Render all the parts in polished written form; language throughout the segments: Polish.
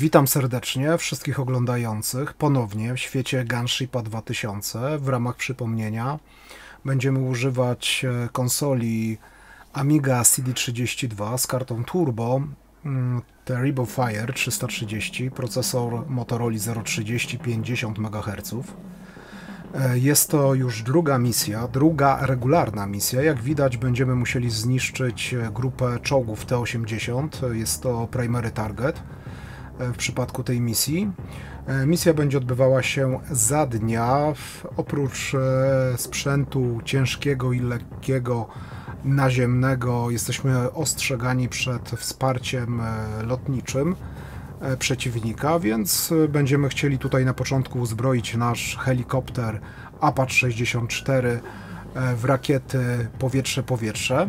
Witam serdecznie wszystkich oglądających ponownie w świecie Gunshipa 2000. W ramach przypomnienia będziemy używać konsoli Amiga CD32 z kartą Turbo Terrible Fire 330, procesor Motorola 030 50 MHz. Jest to już druga misja, druga regularna misja. Jak widać, będziemy musieli zniszczyć grupę czołgów T-80. Jest to primary target w przypadku tej misji. Misja będzie odbywała się za dnia. Oprócz sprzętu ciężkiego i lekkiego naziemnego jesteśmy ostrzegani przed wsparciem lotniczym przeciwnika, więc będziemy chcieli tutaj na początku uzbroić nasz helikopter Apache 64 w rakiety powietrze-powietrze.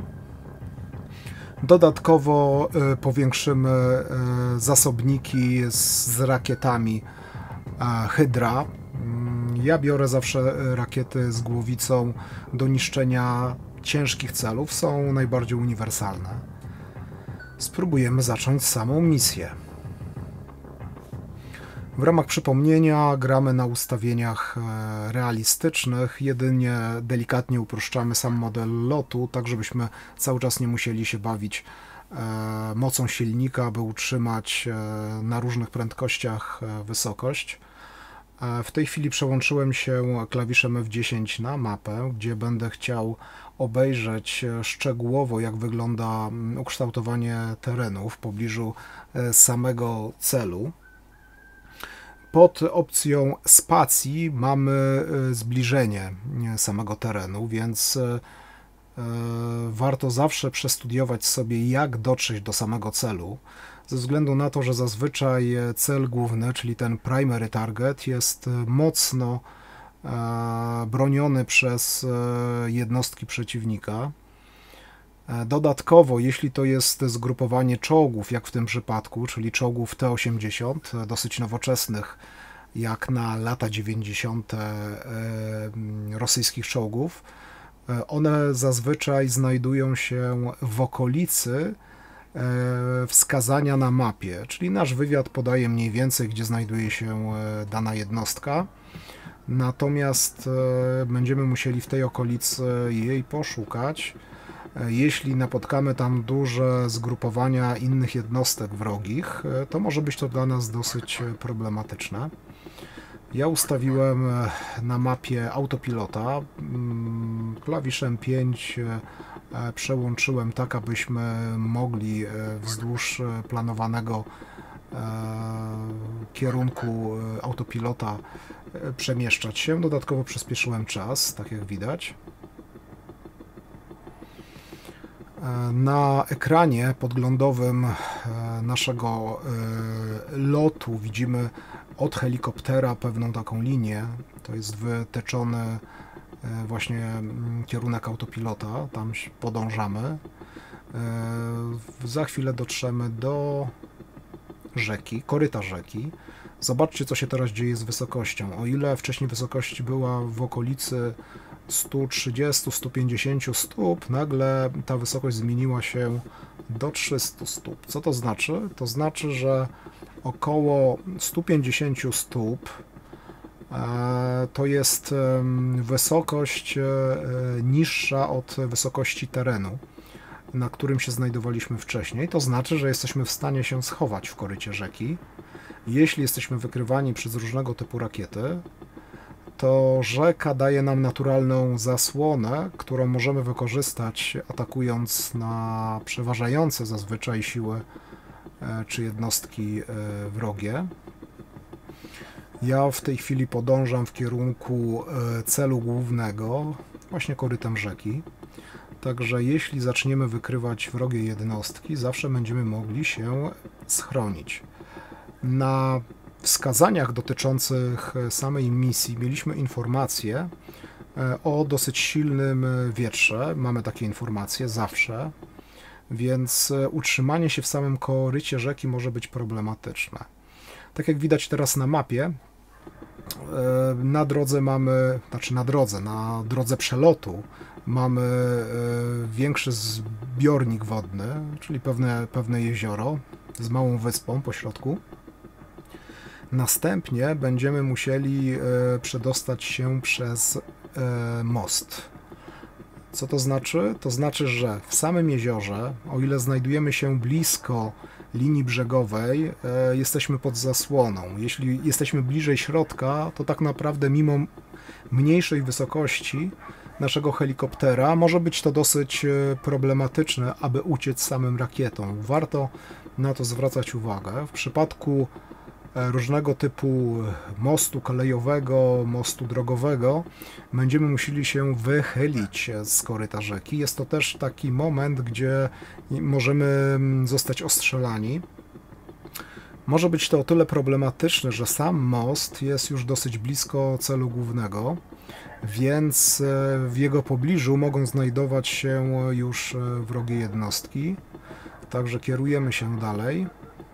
Dodatkowo powiększymy zasobniki z rakietami Hydra. Ja biorę zawsze rakiety z głowicą do niszczenia ciężkich celów, są najbardziej uniwersalne. Spróbujemy zacząć samą misję. W ramach przypomnienia gramy na ustawieniach realistycznych, jedynie delikatnie uproszczamy sam model lotu, tak żebyśmy cały czas nie musieli się bawić mocą silnika, aby utrzymać na różnych prędkościach wysokość. W tej chwili przełączyłem się klawiszem F10 na mapę, gdzie będę chciał obejrzeć szczegółowo, jak wygląda ukształtowanie terenu w pobliżu samego celu. Pod opcją spacji mamy zbliżenie samego terenu, więc warto zawsze przestudiować sobie, jak dotrzeć do samego celu, ze względu na to, że zazwyczaj cel główny, czyli ten primary target, jest mocno broniony przez jednostki przeciwnika. Dodatkowo, jeśli to jest zgrupowanie czołgów, jak w tym przypadku, czyli czołgów T-80, dosyć nowoczesnych, jak na lata 90. rosyjskich czołgów, one zazwyczaj znajdują się w okolicy wskazania na mapie, czyli nasz wywiad podaje mniej więcej, gdzie znajduje się dana jednostka, natomiast będziemy musieli w tej okolicy jej poszukać. Jeśli napotkamy tam duże zgrupowania innych jednostek wrogich, to może być to dla nas dosyć problematyczne. Ja ustawiłem na mapie autopilota, klawiszem 5 przełączyłem tak, abyśmy mogli wzdłuż planowanego kierunku autopilota przemieszczać się. Dodatkowo przyspieszyłem czas, tak jak widać. Na ekranie podglądowym naszego lotu widzimy od helikoptera pewną taką linię. To jest wytyczony właśnie kierunek autopilota, tam podążamy. Za chwilę dotrzemy do rzeki, koryta rzeki. Zobaczcie, co się teraz dzieje z wysokością. O ile wcześniej wysokość była w okolicy 130-150 stóp, nagle ta wysokość zmieniła się do 300 stóp. Co to znaczy? To znaczy, że około 150 stóp to jest wysokość niższa od wysokości terenu, na którym się znajdowaliśmy wcześniej. To znaczy, że jesteśmy w stanie się schować w korycie rzeki. Jeśli jesteśmy wykrywani przez różnego typu rakiety, to rzeka daje nam naturalną zasłonę, którą możemy wykorzystać, atakując na przeważające zazwyczaj siły czy jednostki wrogie. Ja w tej chwili podążam w kierunku celu głównego, właśnie korytem rzeki. Także jeśli zaczniemy wykrywać wrogie jednostki, zawsze będziemy mogli się schronić. Na wskazaniach dotyczących samej misji mieliśmy informacje o dosyć silnym wietrze. Mamy takie informacje zawsze, więc utrzymanie się w samym korycie rzeki może być problematyczne. Tak jak widać teraz na mapie, na drodze mamy, na drodze przelotu mamy większy zbiornik wodny, czyli pewne jezioro z małą wyspą po środku. Następnie będziemy musieli przedostać się przez most. Co to znaczy? To znaczy, że w samym jeziorze, o ile znajdujemy się blisko linii brzegowej, jesteśmy pod zasłoną. Jeśli jesteśmy bliżej środka, to tak naprawdę mimo mniejszej wysokości naszego helikoptera może być to dosyć problematyczne, aby uciec samym rakietą. Warto na to zwracać uwagę. W przypadku różnego typu mostu kolejowego, mostu drogowego, będziemy musieli się wychylić z koryta rzeki. Jest to też taki moment, gdzie możemy zostać ostrzelani. Może być to o tyle problematyczne, że sam most jest już dosyć blisko celu głównego, więc w jego pobliżu mogą znajdować się już wrogie jednostki. Także kierujemy się dalej.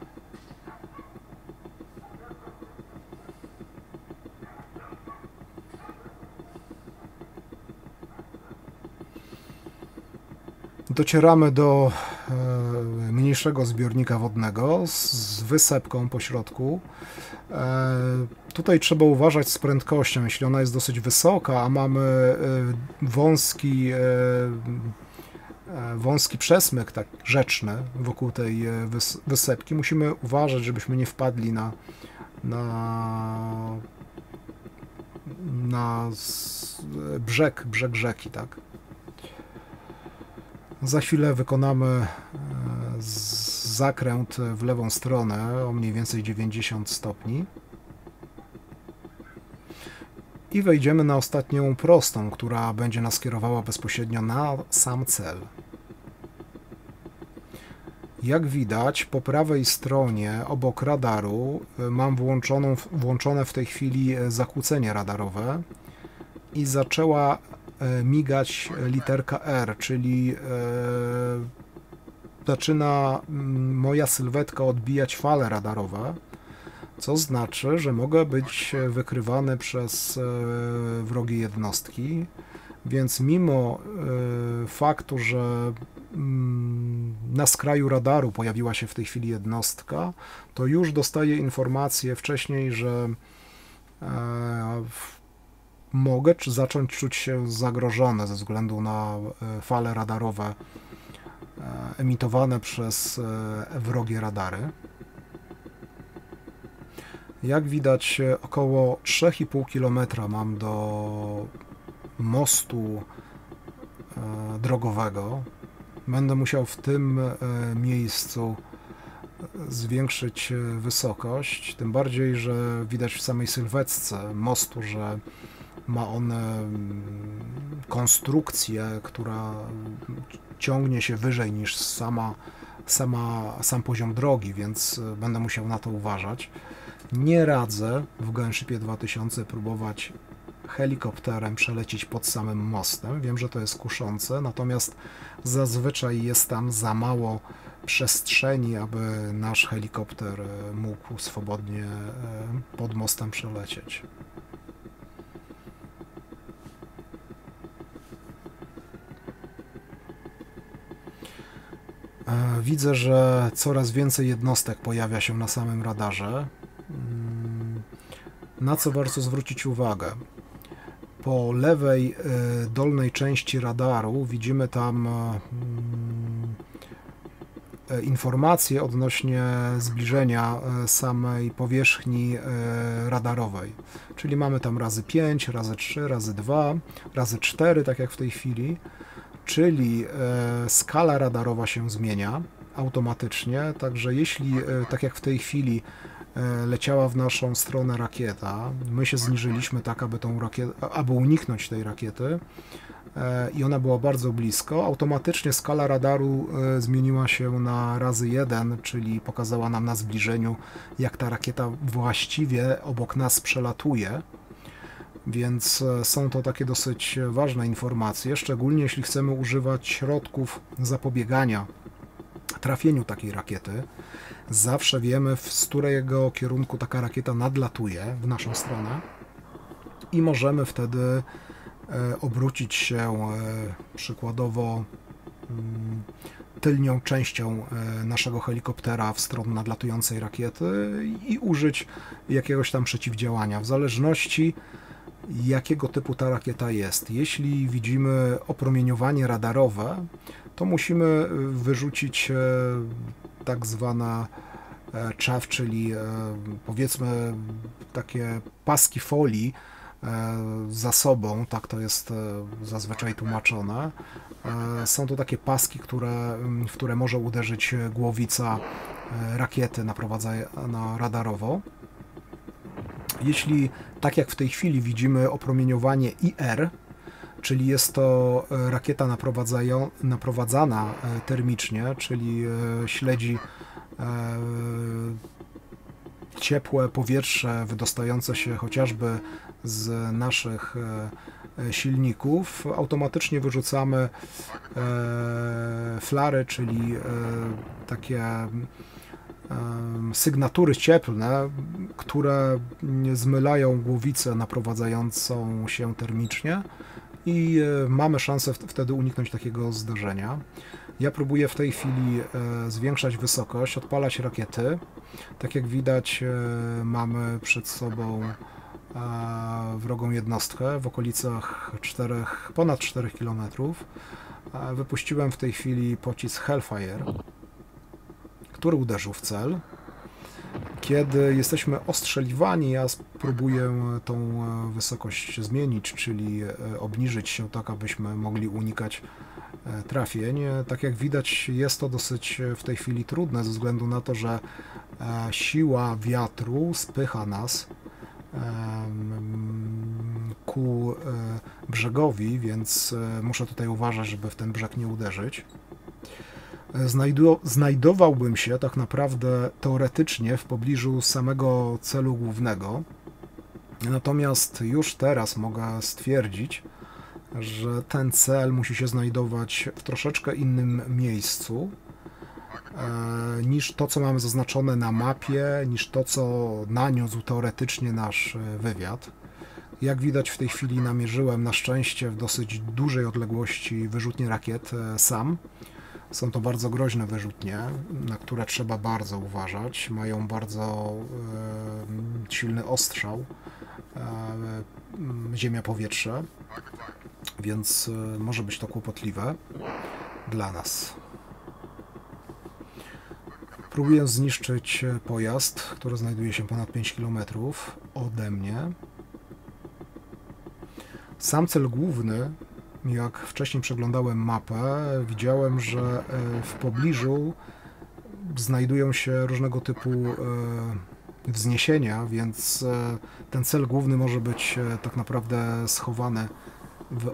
Docieramy do mniejszego zbiornika wodnego z wysepką po środku. Tutaj trzeba uważać z prędkością, jeśli ona jest dosyć wysoka, a mamy wąski przesmyk tak rzeczny wokół tej wysepki. Musimy uważać, żebyśmy nie wpadli na brzeg rzeki, tak? Za chwilę wykonamy zakręt w lewą stronę o mniej więcej 90 stopni i wejdziemy na ostatnią prostą, która będzie nas kierowała bezpośrednio na sam cel. Jak widać, po prawej stronie obok radaru mam włączone w tej chwili zakłócenie radarowe i zaczęła migać literka R, czyli zaczyna moja sylwetka odbijać fale radarowe, co znaczy, że mogę być wykrywany przez wrogie jednostki, więc mimo faktu, że na skraju radaru pojawiła się w tej chwili jednostka, to już dostaję informację wcześniej, że mogę zacząć czuć się zagrożony ze względu na fale radarowe emitowane przez wrogie radary. Jak widać, około 3,5 km mam do mostu drogowego. Będę musiał w tym miejscu zwiększyć wysokość, tym bardziej, że widać w samej sylwetce mostu, że ma on konstrukcję, która ciągnie się wyżej niż sam poziom drogi, więc będę musiał na to uważać. Nie radzę w Gunshipie 2000 próbować helikopterem przelecieć pod samym mostem. Wiem, że to jest kuszące, natomiast zazwyczaj jest tam za mało przestrzeni, aby nasz helikopter mógł swobodnie pod mostem przelecieć. Widzę, że coraz więcej jednostek pojawia się na samym radarze. Na co warto zwrócić uwagę? Po lewej dolnej części radaru widzimy tam informacje odnośnie zbliżenia samej powierzchni radarowej. Czyli mamy tam razy 5, razy 3, razy 2, razy 4, tak jak w tej chwili. Czyli skala radarowa się zmienia automatycznie, także jeśli, tak jak w tej chwili, leciała w naszą stronę rakieta, my się zniżyliśmy tak, aby uniknąć tej rakiety i ona była bardzo blisko, automatycznie skala radaru zmieniła się na razy 1, czyli pokazała nam na zbliżeniu, jak ta rakieta właściwie obok nas przelatuje. Więc są to takie dosyć ważne informacje, szczególnie jeśli chcemy używać środków zapobiegania trafieniu takiej rakiety. Zawsze wiemy, z którego kierunku taka rakieta nadlatuje w naszą stronę i możemy wtedy obrócić się przykładowo tylnią częścią naszego helikoptera w stronę nadlatującej rakiety i użyć jakiegoś tam przeciwdziałania, w zależności jakiego typu ta rakieta jest. Jeśli widzimy opromieniowanie radarowe, to musimy wyrzucić tak zwane chaff, czyli powiedzmy takie paski folii za sobą, tak to jest zazwyczaj tłumaczone. Są to takie paski, w które może uderzyć głowica rakiety naprowadzana radarowo. Jeśli, tak jak w tej chwili widzimy opromieniowanie IR, czyli jest to rakieta naprowadzana termicznie, czyli śledzi ciepłe powietrze wydostające się chociażby z naszych silników, automatycznie wyrzucamy flary, czyli takie sygnatury cieplne, które zmylają głowicę naprowadzającą się termicznie i mamy szansę wtedy uniknąć takiego zdarzenia. Ja próbuję w tej chwili zwiększać wysokość, odpalać rakiety. Tak jak widać, mamy przed sobą wrogą jednostkę w okolicach ponad 4 km. Wypuściłem w tej chwili pocisk Hellfire, który uderzył w cel. Kiedy jesteśmy ostrzeliwani, ja spróbuję tą wysokość zmienić, czyli obniżyć się tak, abyśmy mogli unikać trafień. Tak jak widać, jest to dosyć w tej chwili trudne, ze względu na to, że siła wiatru spycha nas ku brzegowi, więc muszę tutaj uważać, żeby w ten brzeg nie uderzyć. Znajdowałbym się tak naprawdę teoretycznie w pobliżu samego celu głównego, natomiast już teraz mogę stwierdzić, że ten cel musi się znajdować w troszeczkę innym miejscu niż to, co mamy zaznaczone na mapie, niż to, co naniósł teoretycznie nasz wywiad. Jak widać, w tej chwili namierzyłem na szczęście w dosyć dużej odległości wyrzutnie rakiet sam. Są to bardzo groźne wyrzutnie, na które trzeba bardzo uważać. Mają bardzo silny ostrzał ziemia-powietrze, więc może być to kłopotliwe dla nas. Próbuję zniszczyć pojazd, który znajduje się ponad 5 km ode mnie. Sam cel główny, jak wcześniej przeglądałem mapę, widziałem, że w pobliżu znajdują się różnego typu wzniesienia, więc ten cel główny może być tak naprawdę schowany w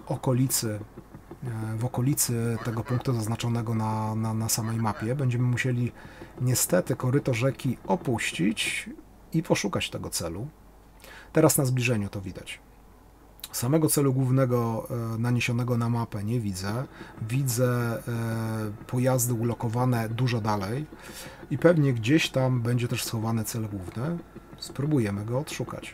okolicy tego punktu zaznaczonego na samej mapie. Będziemy musieli niestety koryto rzeki opuścić i poszukać tego celu. Teraz na zbliżeniu to widać. Samego celu głównego naniesionego na mapę nie widzę. Widzę pojazdy ulokowane dużo dalej i pewnie gdzieś tam będzie też schowany cel główny. Spróbujemy go odszukać.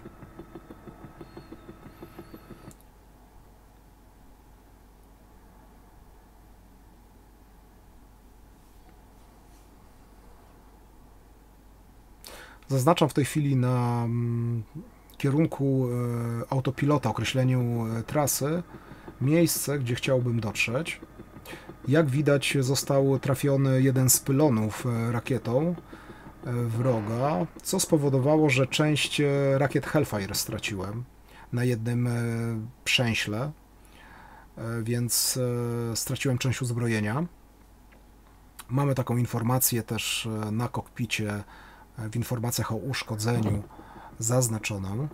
Zaznaczam w tej chwili na kierunku autopilota, określeniu trasy, miejsce, gdzie chciałbym dotrzeć. Jak widać, został trafiony jeden z pylonów rakietą wroga, co spowodowało, że część rakiet Hellfire straciłem na jednym przęśle, więc straciłem część uzbrojenia. Mamy taką informację też na kokpicie, w informacjach o uszkodzeniu zaznaczoną.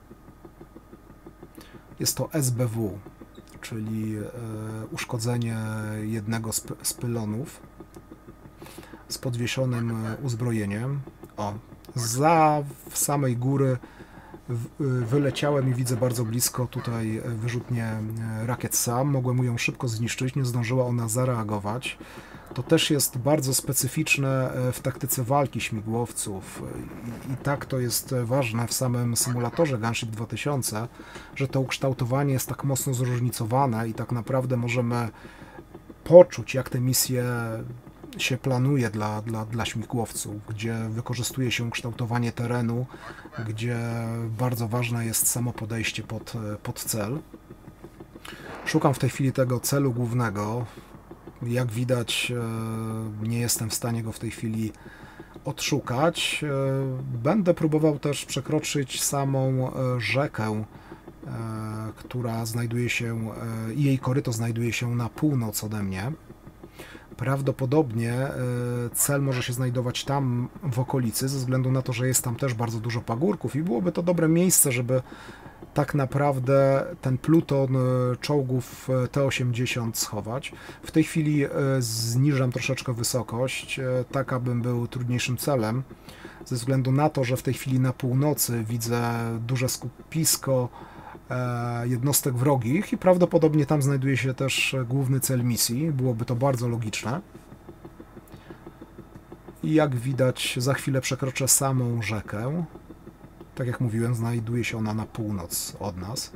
Jest to SBW, czyli uszkodzenie jednego z pylonów z podwieszonym uzbrojeniem. Zza samej góry wyleciałem i widzę bardzo blisko tutaj wyrzutnię rakiet SAM. Mogłem ją szybko zniszczyć, nie zdążyła ona zareagować. To też jest bardzo specyficzne w taktyce walki śmigłowców i tak to jest ważne w samym symulatorze Gunship 2000, że to ukształtowanie jest tak mocno zróżnicowane i tak naprawdę możemy poczuć, jak te misje się planuje dla śmigłowców, gdzie wykorzystuje się kształtowanie terenu, gdzie bardzo ważne jest samo podejście pod cel. Szukam w tej chwili tego celu głównego. Jak widać, nie jestem w stanie go w tej chwili odszukać. Będę próbował też przekroczyć samą rzekę, która znajduje się, jej koryto znajduje się na północ ode mnie. Prawdopodobnie cel może się znajdować tam w okolicy, ze względu na to, że jest tam też bardzo dużo pagórków i byłoby to dobre miejsce, żeby tak naprawdę ten pluton czołgów T-80 schować. W tej chwili zniżam troszeczkę wysokość, tak abym był trudniejszym celem, ze względu na to, że w tej chwili na północy widzę duże skupisko jednostek wrogich i prawdopodobnie tam znajduje się też główny cel misji. Byłoby to bardzo logiczne. I jak widać, za chwilę przekroczę samą rzekę. Tak jak mówiłem, znajduje się ona na północ od nas.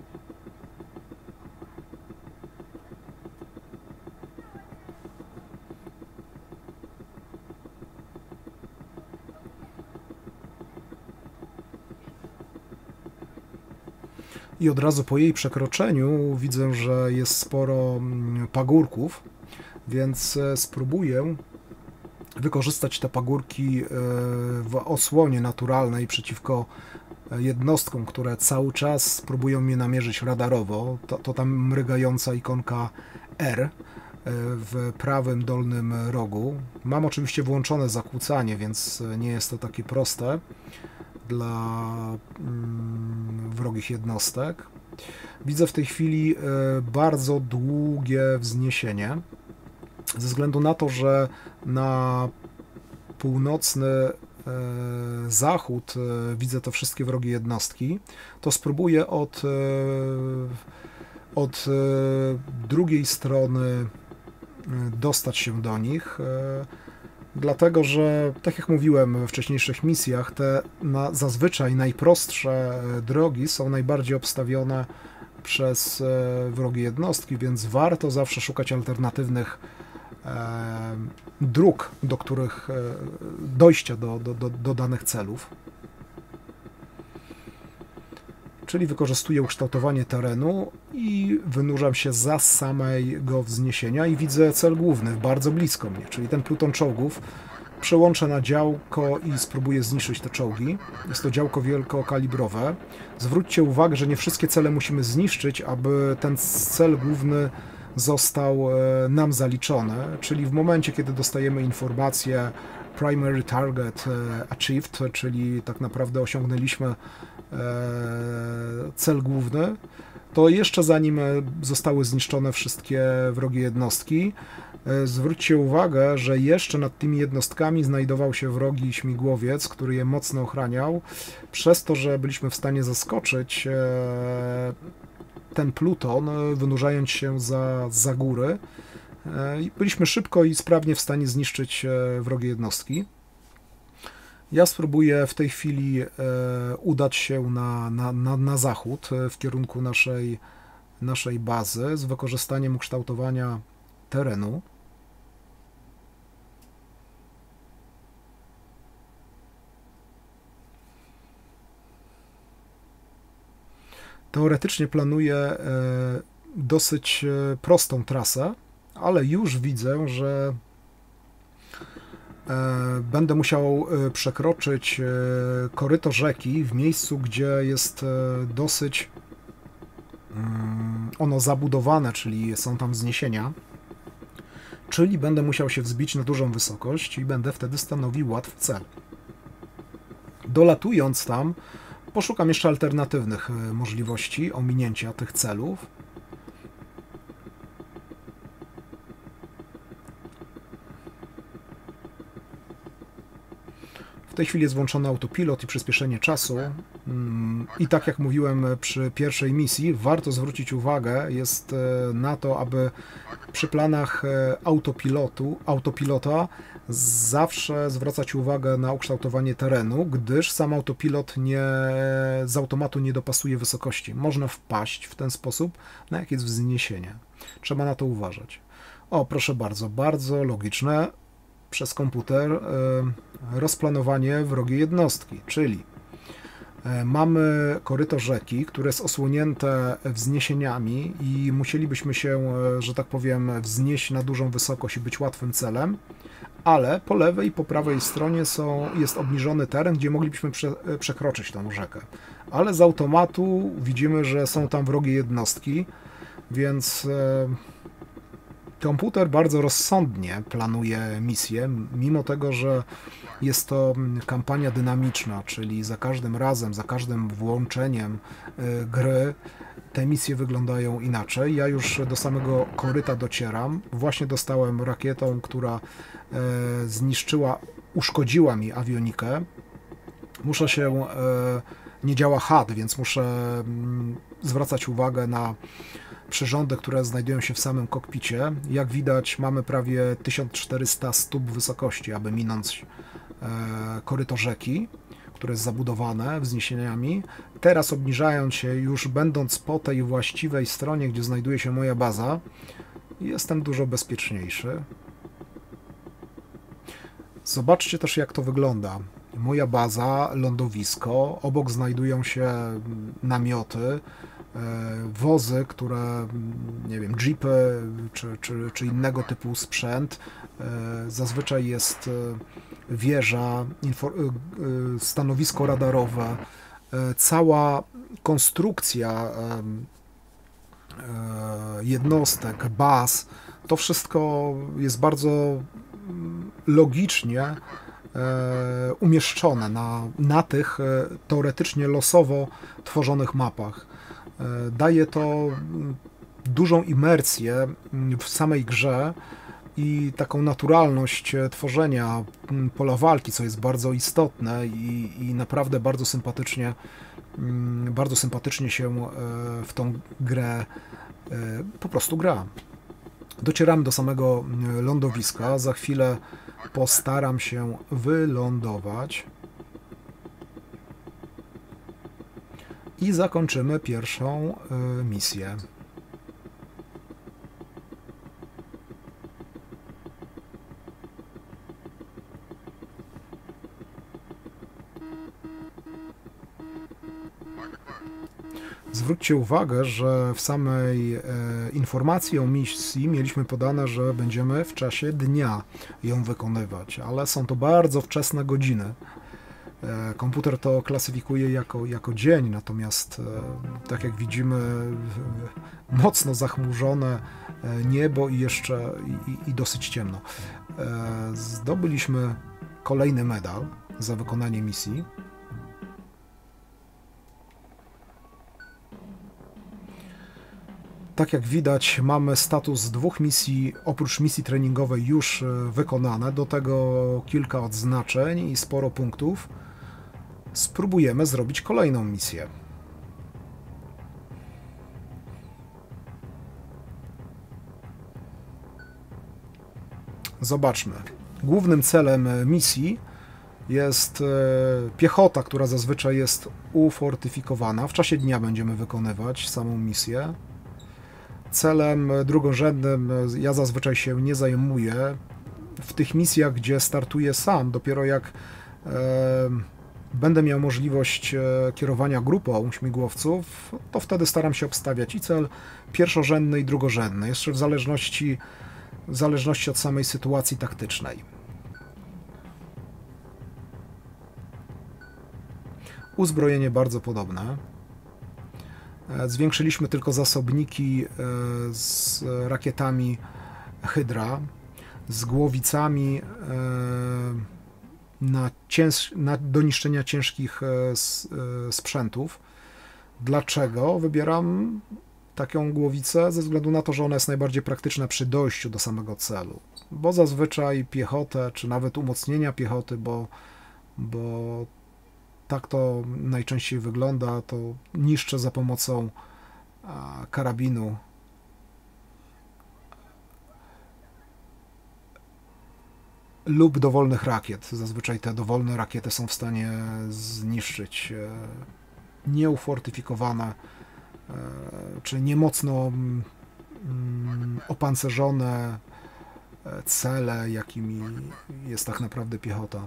I od razu po jej przekroczeniu widzę, że jest sporo pagórków, więc spróbuję wykorzystać te pagórki w osłonie naturalnej przeciwko jednostkom, które cały czas próbują mnie namierzyć radarowo. To tam mrygająca ikonka R w prawym dolnym rogu. Mam oczywiście włączone zakłócanie, więc nie jest to takie proste dla wrogich jednostek. Widzę w tej chwili bardzo długie wzniesienie, ze względu na to, że na północny zachód widzę te wszystkie wrogie jednostki, to spróbuję od drugiej strony dostać się do nich, dlatego że, tak jak mówiłem we wcześniejszych misjach, te zazwyczaj najprostsze drogi są najbardziej obstawione przez wrogie jednostki, więc warto zawsze szukać alternatywnych dróg, do których dojścia do danych celów. Czyli wykorzystuję ukształtowanie terenu i wynurzam się za samego wzniesienia i widzę cel główny bardzo blisko mnie, czyli ten pluton czołgów. Przełączę na działko i spróbuję zniszczyć te czołgi. Jest to działko wielkokalibrowe. Zwróćcie uwagę, że nie wszystkie cele musimy zniszczyć, aby ten cel główny został nam zaliczony, czyli w momencie, kiedy dostajemy informację Primary Target Achieved, czyli tak naprawdę osiągnęliśmy cel główny, to jeszcze zanim zostały zniszczone wszystkie wrogie jednostki, zwróćcie uwagę, że jeszcze nad tymi jednostkami znajdował się wrogi śmigłowiec, który je mocno ochraniał, przez to, że byliśmy w stanie zaskoczyć ten pluton, wynurzając się za góry. Byliśmy szybko i sprawnie w stanie zniszczyć wrogie jednostki. Ja spróbuję w tej chwili udać się na zachód, w kierunku naszej bazy, z wykorzystaniem ukształtowania terenu. Teoretycznie planuję dosyć prostą trasę, ale już widzę, że będę musiał przekroczyć koryto rzeki w miejscu, gdzie jest dosyć ono zabudowane, czyli są tam wzniesienia, czyli będę musiał się wzbić na dużą wysokość i będę wtedy stanowił łatwy cel. Dolatując tam, poszukam jeszcze alternatywnych możliwości ominięcia tych celów. W tej chwili jest włączony autopilot i przyspieszenie czasu. I tak jak mówiłem przy pierwszej misji, warto zwrócić uwagę jest na to, aby przy planach autopilota zawsze zwracać uwagę na ukształtowanie terenu, gdyż sam autopilot z automatu nie dopasuje wysokości. Można wpaść w ten sposób na jakieś wzniesienie. Trzeba na to uważać. O, proszę bardzo, bardzo logiczne przez komputer rozplanowanie wrogiej jednostki, czyli mamy koryto rzeki, które jest osłonięte wzniesieniami i musielibyśmy się, że tak powiem, wznieść na dużą wysokość i być łatwym celem, ale po lewej i po prawej stronie jest obniżony teren, gdzie moglibyśmy przekroczyć tą rzekę. Ale z automatu widzimy, że są tam wrogie jednostki, więc komputer bardzo rozsądnie planuje misję, mimo tego, że jest to kampania dynamiczna, czyli za każdym razem, za każdym włączeniem gry te misje wyglądają inaczej. Ja już do samego koryta docieram. Właśnie dostałem rakietą, która uszkodziła mi awionikę. Muszę się... Nie działa HUD, więc muszę zwracać uwagę na przyrządy, które znajdują się w samym kokpicie. Jak widać, mamy prawie 1400 stóp wysokości, aby minąć koryto rzeki, które jest zabudowane wzniesieniami. Teraz obniżając się, już będąc po tej właściwej stronie, gdzie znajduje się moja baza, jestem dużo bezpieczniejszy. Zobaczcie też, jak to wygląda. Moja baza, lądowisko, obok znajdują się namioty, wozy, które, nie wiem, jeepy czy innego typu sprzęt. Zazwyczaj jest wieża, stanowisko radarowe, cała konstrukcja jednostek, baz, to wszystko jest bardzo logicznie umieszczone na tych teoretycznie losowo tworzonych mapach. Daje to dużą imersję w samej grze i taką naturalność tworzenia pola walki, co jest bardzo istotne i naprawdę bardzo sympatycznie się w tą grę po prostu gra. Docieramy do samego lądowiska, za chwilę postaram się wylądować i zakończymy pierwszą misję. Zwróćcie uwagę, że w samej informacji o misji mieliśmy podane, że będziemy w czasie dnia ją wykonywać, ale są to bardzo wczesne godziny. Komputer to klasyfikuje jako dzień, natomiast tak jak widzimy, mocno zachmurzone niebo i jeszcze dosyć ciemno. Zdobyliśmy kolejny medal za wykonanie misji. Tak jak widać, mamy status 2 misji, oprócz misji treningowej już wykonane, do tego kilka odznaczeń i sporo punktów. Spróbujemy zrobić kolejną misję. Zobaczmy. Głównym celem misji jest piechota, która zazwyczaj jest ufortyfikowana. W czasie dnia będziemy wykonywać samą misję. Celem drugorzędnym ja zazwyczaj się nie zajmuję. W tych misjach, gdzie startuję sam, dopiero jak będę miał możliwość kierowania grupą śmigłowców, to wtedy staram się obstawiać i cel pierwszorzędny i drugorzędny, jeszcze w zależności od samej sytuacji taktycznej. Uzbrojenie bardzo podobne. Zwiększyliśmy tylko zasobniki z rakietami Hydra, z głowicami do niszczenia ciężkich sprzętów. Dlaczego wybieram taką głowicę? Ze względu na to, że ona jest najbardziej praktyczna przy dojściu do samego celu. Bo zazwyczaj piechotę, czy nawet umocnienia piechoty, bo tak to najczęściej wygląda, to niszczę za pomocą karabinu lub dowolnych rakiet. Zazwyczaj te dowolne rakiety są w stanie zniszczyć nieufortyfikowane czy niemocno opancerzone cele, jakimi jest tak naprawdę piechota.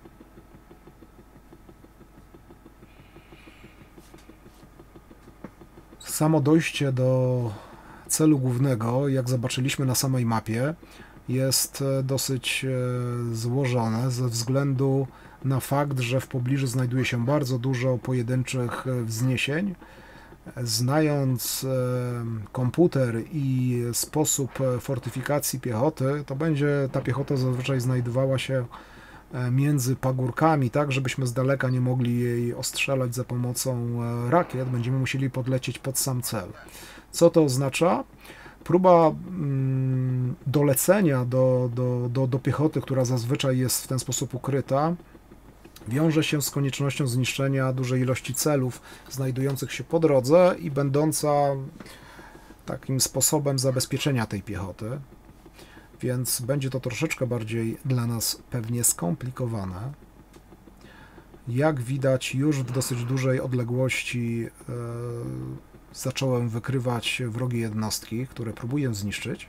Samo dojście do celu głównego, jak zobaczyliśmy na samej mapie, jest dosyć złożone ze względu na fakt, że w pobliżu znajduje się bardzo dużo pojedynczych wzniesień. Znając komputer i sposób fortyfikacji piechoty, to będzie ta piechota zazwyczaj znajdowała się między pagórkami, tak żebyśmy z daleka nie mogli jej ostrzelać za pomocą rakiet. Będziemy musieli podlecieć pod sam cel. Co to oznacza? Próba dolecenia do piechoty, która zazwyczaj jest w ten sposób ukryta, wiąże się z koniecznością zniszczenia dużej ilości celów znajdujących się po drodze i będąca takim sposobem zabezpieczenia tej piechoty, więc będzie to troszeczkę bardziej dla nas pewnie skomplikowane. Jak widać, już w dosyć dużej odległości zacząłem wykrywać wrogie jednostki, które próbuję zniszczyć.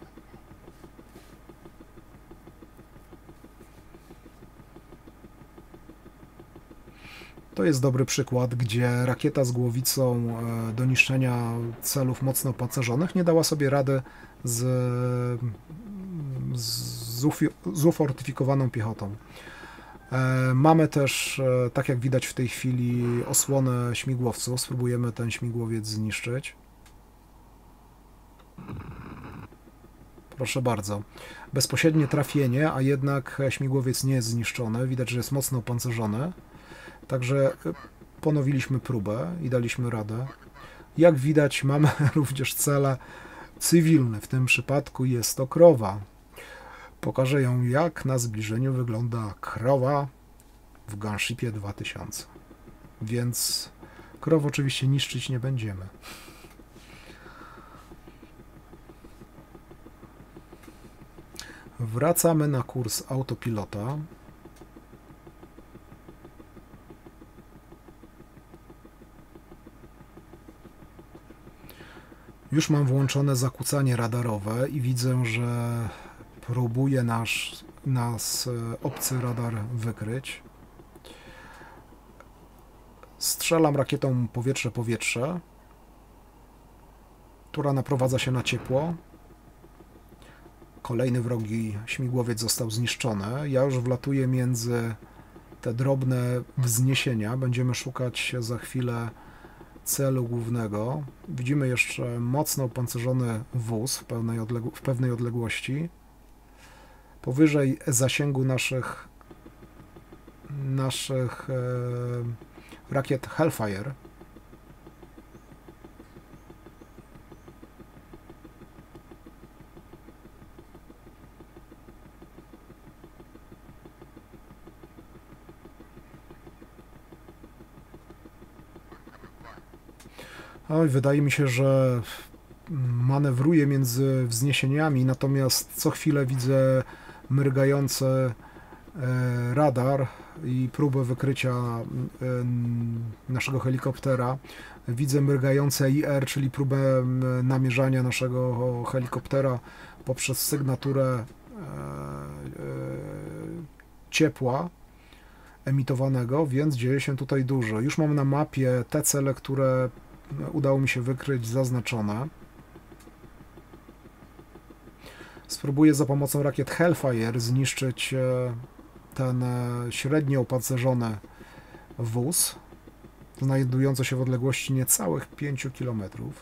To jest dobry przykład, gdzie rakieta z głowicą do niszczenia celów mocno opancerzonych nie dała sobie rady z ufortyfikowaną piechotą. Mamy też, tak jak widać w tej chwili, osłonę śmigłowców. Spróbujemy ten śmigłowiec zniszczyć. Proszę bardzo. Bezpośrednie trafienie, a jednak śmigłowiec nie jest zniszczony. Widać, że jest mocno opancerzony. Także ponowiliśmy próbę i daliśmy radę. Jak widać, mamy również cele cywilne. W tym przypadku jest to krowa. Pokażę ją, jak na zbliżeniu wygląda krowa w Gunshipie 2000. Więc krow oczywiście niszczyć nie będziemy. Wracamy na kurs autopilota. Już mam włączone zakłócanie radarowe i widzę, że próbuje nas obcy radar wykryć. Strzelam rakietą powietrze-powietrze, która naprowadza się na ciepło. Kolejny wrogi śmigłowiec został zniszczony. Ja już wlatuję między te drobne wzniesienia. Będziemy szukać za chwilę celu głównego. Widzimy jeszcze mocno opancerzony wóz w pewnej odległości. Powyżej zasięgu naszych rakiet Hellfire. Oj, wydaje mi się, że manewruję między wzniesieniami, natomiast co chwilę widzę mrygający radar i próbę wykrycia naszego helikoptera. Widzę mrygające IR, czyli próbę namierzania naszego helikoptera poprzez sygnaturę ciepła emitowanego, więc dzieje się tutaj dużo. Już mam na mapie te cele, które udało mi się wykryć, zaznaczone. Spróbuję za pomocą rakiet Hellfire zniszczyć ten średnio opancerzony wóz, znajdujący się w odległości niecałych 5 km.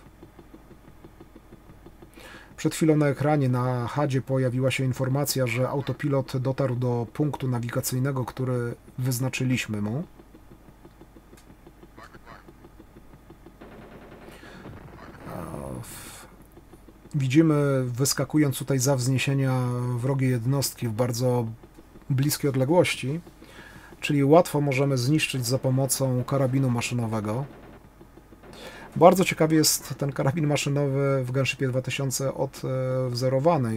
Przed chwilą na ekranie na HUD-zie pojawiła się informacja, że autopilot dotarł do punktu nawigacyjnego, który wyznaczyliśmy mu. Widzimy, wyskakując tutaj za wzniesienia, wrogie jednostki w bardzo bliskiej odległości, czyli łatwo możemy zniszczyć za pomocą karabinu maszynowego. Bardzo ciekawie jest ten karabin maszynowy w Gunshipie 2000 odwzorowany.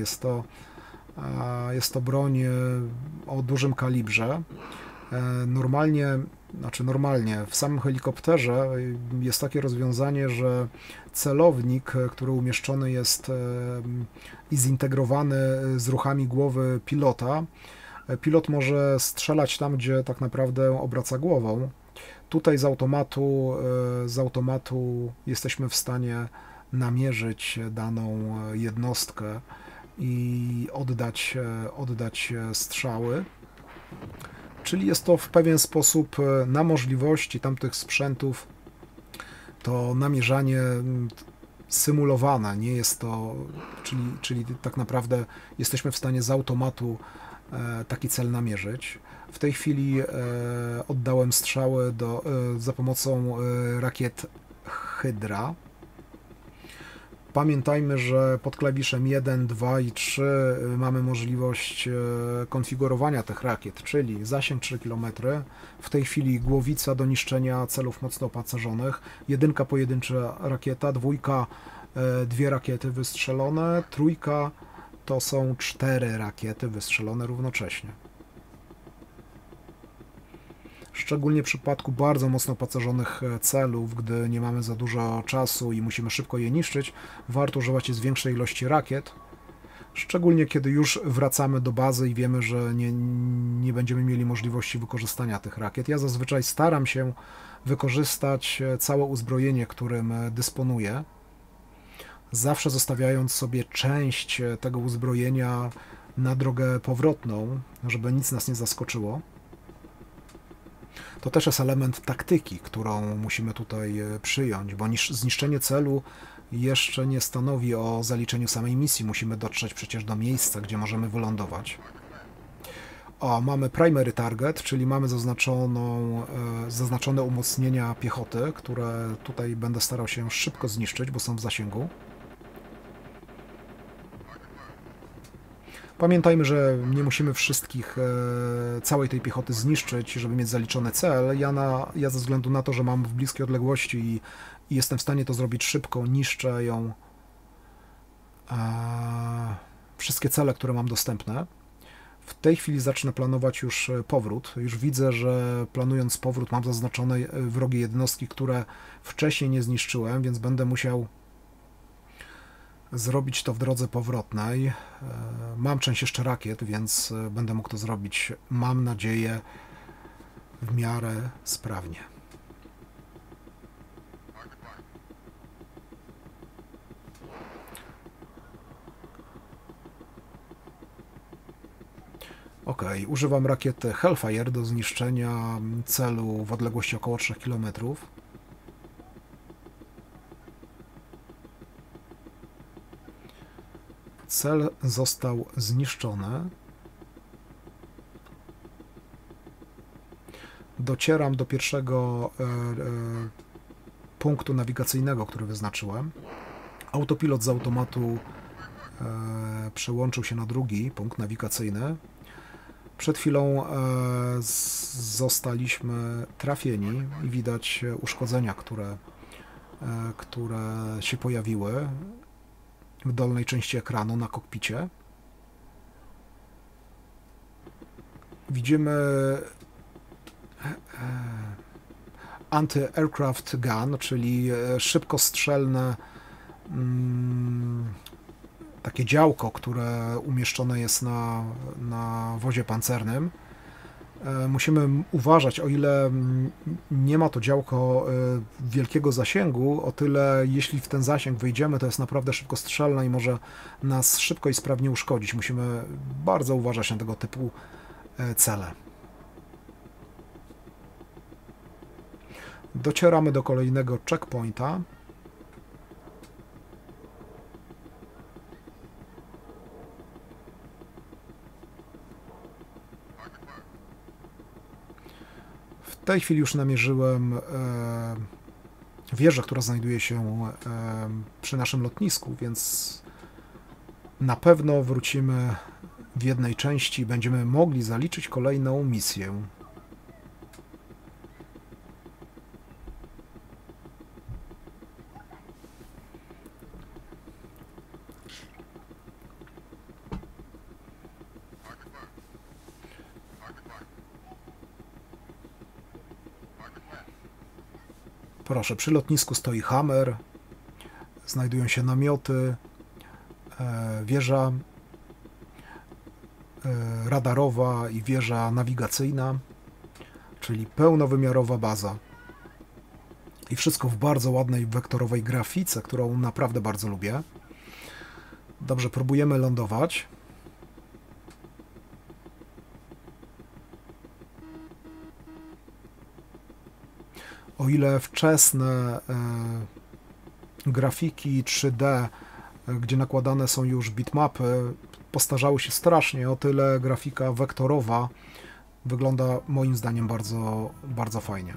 Jest to broń o dużym kalibrze. Normalnie znaczy normalnie, w samym helikopterze jest takie rozwiązanie, że celownik, który umieszczony jest i zintegrowany z ruchami głowy pilota, pilot może strzelać tam, gdzie tak naprawdę obraca głową. Tutaj z automatu jesteśmy w stanie namierzyć daną jednostkę i oddać strzały. Czyli jest to w pewien sposób na możliwości tamtych sprzętów to namierzanie symulowane, nie jest to, czyli tak naprawdę jesteśmy w stanie z automatu taki cel namierzyć. W tej chwili oddałem strzały za pomocą rakiet Hydra. Pamiętajmy, że pod klawiszem 1, 2 i 3 mamy możliwość konfigurowania tych rakiet, czyli zasięg 3 km, w tej chwili głowica do niszczenia celów mocno opancerzonych, jedynka pojedyncza rakieta, dwójka dwie rakiety wystrzelone, trójka to są 4 rakiety wystrzelone równocześnie. Szczególnie w przypadku bardzo mocno opancerzonych celów, gdy nie mamy za dużo czasu i musimy szybko je niszczyć, warto używać jest większej ilości rakiet. Szczególnie kiedy już wracamy do bazy i wiemy, że nie będziemy mieli możliwości wykorzystania tych rakiet. Ja zazwyczaj staram się wykorzystać całe uzbrojenie, którym dysponuję, zawsze zostawiając sobie część tego uzbrojenia na drogę powrotną, żeby nic nas nie zaskoczyło. To też jest element taktyki, którą musimy tutaj przyjąć, bo zniszczenie celu jeszcze nie stanowi o zaliczeniu samej misji. Musimy dotrzeć przecież do miejsca, gdzie możemy wylądować. O, mamy primary target, czyli mamy zaznaczone umocnienia piechoty, które tutaj będę starał się szybko zniszczyć, bo są w zasięgu. Pamiętajmy, że nie musimy całej tej piechoty zniszczyć, żeby mieć zaliczony cel. Ja ze względu na to, że mam w bliskiej odległości i jestem w stanie to zrobić szybko, niszczę ją wszystkie cele, które mam dostępne. W tej chwili zacznę planować już powrót. Już widzę, że planując powrót mam zaznaczone wrogie jednostki, które wcześniej nie zniszczyłem, więc będę musiał zrobić to w drodze powrotnej. Mam część jeszcze rakiet, więc będę mógł to zrobić, mam nadzieję, w miarę sprawnie. Ok, używam rakiety Hellfire do zniszczenia celu w odległości około 3 km. Cel został zniszczony. Docieram do pierwszego punktu nawigacyjnego, który wyznaczyłem. Autopilot z automatu przełączył się na drugi punkt nawigacyjny. Przed chwilą zostaliśmy trafieni i widać uszkodzenia, które się pojawiły w dolnej części ekranu na kokpicie. Widzimy anti-aircraft gun, czyli szybkostrzelne takie działko, które umieszczone jest na wozie pancernym. Musimy uważać, o ile nie ma to działko wielkiego zasięgu, o tyle jeśli w ten zasięg wyjdziemy, to jest naprawdę szybkostrzelne i może nas szybko i sprawnie uszkodzić. Musimy bardzo uważać na tego typu cele. Docieramy do kolejnego checkpointa. W tej chwili już namierzyłem wieżę, która znajduje się przy naszym lotnisku, więc na pewno wrócimy w jednej części i będziemy mogli zaliczyć kolejną misję. Proszę, przy lotnisku stoi Hammer, znajdują się namioty, wieża radarowa i wieża nawigacyjna, czyli pełnowymiarowa baza. I wszystko w bardzo ładnej wektorowej grafice, którą naprawdę bardzo lubię. Dobrze, próbujemy lądować. O ile wczesne grafiki 3D, gdzie nakładane są już bitmapy, postarzały się strasznie, o tyle grafika wektorowa wygląda moim zdaniem bardzo, bardzo fajnie.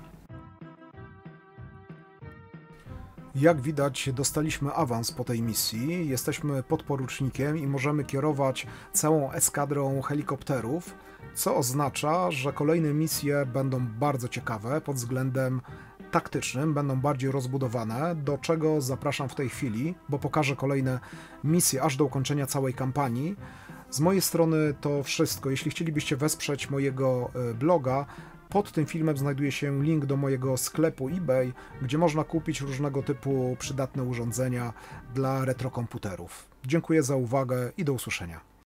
Jak widać, dostaliśmy awans po tej misji. Jesteśmy podporucznikiem i możemy kierować całą eskadrą helikopterów, co oznacza, że kolejne misje będą bardzo ciekawe pod względem taktycznym, będą bardziej rozbudowane, do czego zapraszam w tej chwili, bo pokażę kolejne misje aż do ukończenia całej kampanii. Z mojej strony to wszystko. Jeśli chcielibyście wesprzeć mojego bloga, pod tym filmem znajduje się link do mojego sklepu eBay, gdzie można kupić różnego typu przydatne urządzenia dla retrokomputerów. Dziękuję za uwagę i do usłyszenia.